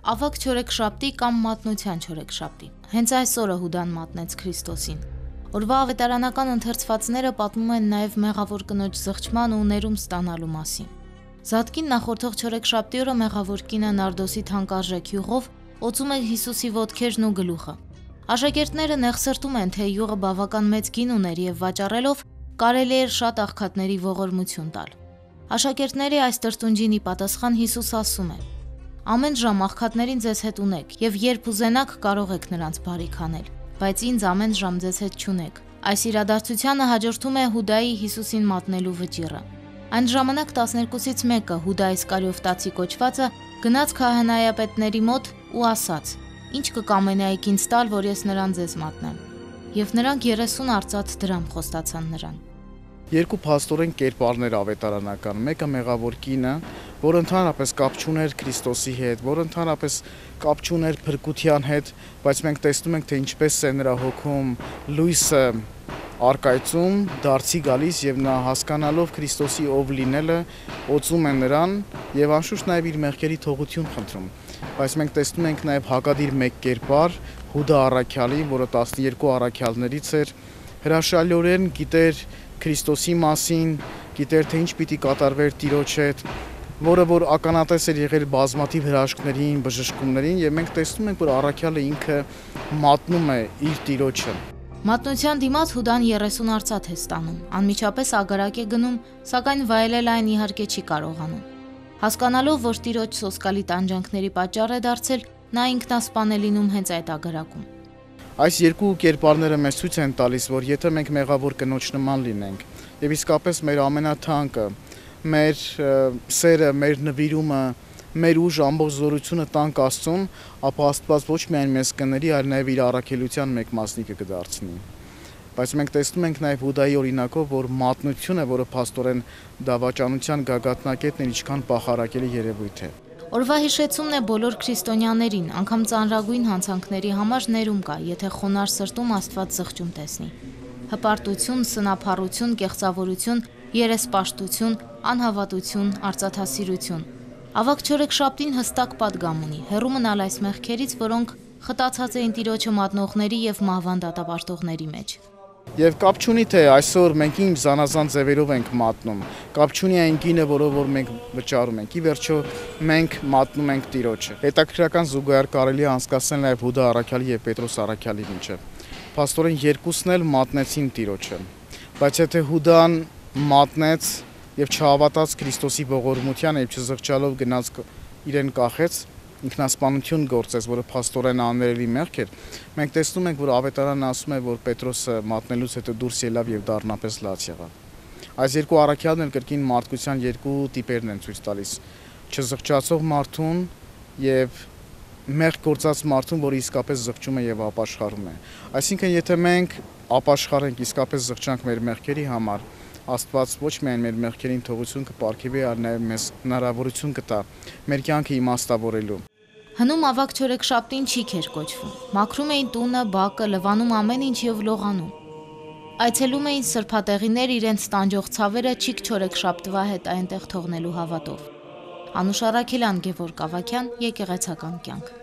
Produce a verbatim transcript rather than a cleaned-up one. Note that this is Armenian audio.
Ավագ չորեքշաբթի կամ մատնության չորեքշաբթի։ Հենց այս օրը Հուդան մատնեց Քրիստոսին։ Օրվա ավետարանական ընթերցվածները պատմում են նաև մեղավոր կնոջ զղջման ու ներում ստանալու մասին։ Զատկին նախորդող չորեքշաբթի օրը մեղավոր կինը նարդոսի թանկարժեք յուղով օծում է Հիսուսի ոտքերն ու գլուխը։ Աշակերտները նեղսրտում են, թե յուղը բավական մեծ գին ուներ եւ վաճառելով կարելի էր շատ աղքատների ողորմություն տալ։ Աշակերտների այս տրտունջին ի պատասխան Հիսուս ասում է. Ամեն ժամ աղքատներին ձեզ հետ ունեք եւ երբ ուզենաք կարող եք նրանց բարիք անել, բայց ինձ ամեն ժամ ձեզ հետ չունեք։ Այս իրադարձությանը հաջորդում է Հուդայի Հիսուսին մատնելու վճիռը։ Այն ժամանակ տասներկուսից մեկը, Հուդա Իսկարիովտացի կոչվածը, գնաց քահանայապետների մոտ ու ասաց. Ինչ կկամենայիք ինձ տալ, որ ես նրան ձեզ մատնեմ։ Եվ նրանք երեսուն արծաթ դրամ խոստացան նրան։ Երկու փաստորեն կերպարներ ավետարանական, մեկը մեղավոր կինը, որ ընդհանրապես կապ չուներ Քրիստոսի հետ, որ ընդհանրապես կապ չուներ փրկության հետ, բայց մենք տեսնում ենք, թե ինչպես է նրա հոգում լույսը արկայծում, դարձի գալիս եւ նա հասկանալով Քրիստոսի ով լինելը, օծում է նրան եւ անշուշտ նաեւ իր մեղքերի թողություն խնդրում։ Բայց մենք տեսնում ենք նաեւ հակադիր մեկ կերպար Հուդա առաքյալի, որը տասներկու առաքյալներից էր, հրաշալիորեն գիտեր Քրիստոսի մասին, գիտեր թե ինչ պիտի կատարվեր Տիրոջ հետ, որը որ ականատես էր եղել բազմաթիվ հրաշքներին, բժշկումներին եւ մենք տեսնում ենք, որ առաքյալը ինքը մատնում է իր Տիրոջը։ Մատնության դիմաց Հուդան երեսուն արծաթ է ստանում, անմիջապես ագարակ է գնում, սակայն վայելել այն իհարկե չի կարողանում։ Հասկանալով, որ Տիրոջ սոսկալի տանջանքների պատճառ է դարձել, նա ինքնասպան է լինում հենց այդ ագարակում։ Այս երկու կերպարները մեզ ցույց են տալիս, որ եթե մենք մեղավոր կնոջ նման լինենք, եւ իսկապես մեր ամենաթանկը, մեր սերը, մեր նվիրումը, մեր ուժ ամբողջ զորությունը տանք Աստծուն, ապա Աստված ոչ միայն մեզ կների, այլ նաեւ իր առաքելության մեկ մասնիկը կդարձնի։ Բայց մենք տեսնում ենք նաեւ Հուդայի օրինակով, որ մատնությունը, որը փաստորեն դավաճանության գագաթնակետն է, ինչքան պախարակելի երևույթ է։ Օրվա հիշեցումն է բոլոր քրիստոնյաներին, անգամ ծանրագույն հանցանքների համար ներում կա, եթե խոնարհ սրտում Աստված զղջում տեսնի։ Հպարտություն, սնափառություն, կեղծավորություն, երեսպաշտություն, անհավատություն, արծաթասիրություն։ Ավագ չորեքշաբթին հստակ պատգամ ունի, հեռու մնալ այս մեղքերից, որոնք խտացած էին Տիրոջը մատնողների եւ մահվան դատապարտողների մեջ։ Եվ կապ չունի թե այսօր մենք ինչ զանազան ձևերով ենք մատնում, կապ չունի այն գինը, որով որ մենք վճարում ենք, ի վերջո մենք մատնում ենք Տիրոջը։ Հետաքրքրական զուգահեռ կարելի է անցկացնել նաև Հուդա առաքյալի եւ Պետրոս առաքյալի միջեւ։ Փաստորեն երկուսն էլ մատնեցին Տիրոջը, բայց եթե Հուդան մատնեց եւ չհավատաց Քրիստոսի ողորմությանը եւ չզղջալով գնաց իրեն կախեց, ինքնասպանություն գործեց, որը փաստորեն աներելի մեղք էր, մենք տեսնում ենք, որ ավետարանն ասում է, որ Պետրոսը մատնելուց հետո դուրս ելավ եւ դառնապես լաց եղավ։ Այս երկու առաքյալներն էլ կրկին մարդկության երկու տիպերն են ցույց տալիս՝ չզղջացող մարդուն եւ մեղք գործած մարդուն, որը իսկապես զղջում է եւ ապաշխարում է։ Այսինքն, եթե մենք ապաշխարենք, իսկապես զղջանք մեր մեղքերի համար, Աստված ոչ միայն մեր մեղքերին թողություն կպարգևի, այլ նաեւ մեզ հնարավորություն կտա մեր կյանքը իմաստավորելու։ Հնում ավագ չորեքշաբթին չիք էր կոչվում։ Մաքրում էին տունը, բակը, լվանում ամեն ինչ եւ լողանում։ Այցելում էին սրբատեղիներ իրենց տանջող ցավերը չիք չորեքշաբթվա հետ այնտեղ թողնելու հավատով։ Անուշ Առաքելյան, Գևորգ Ավագյան, Եկեղեցական կյանք։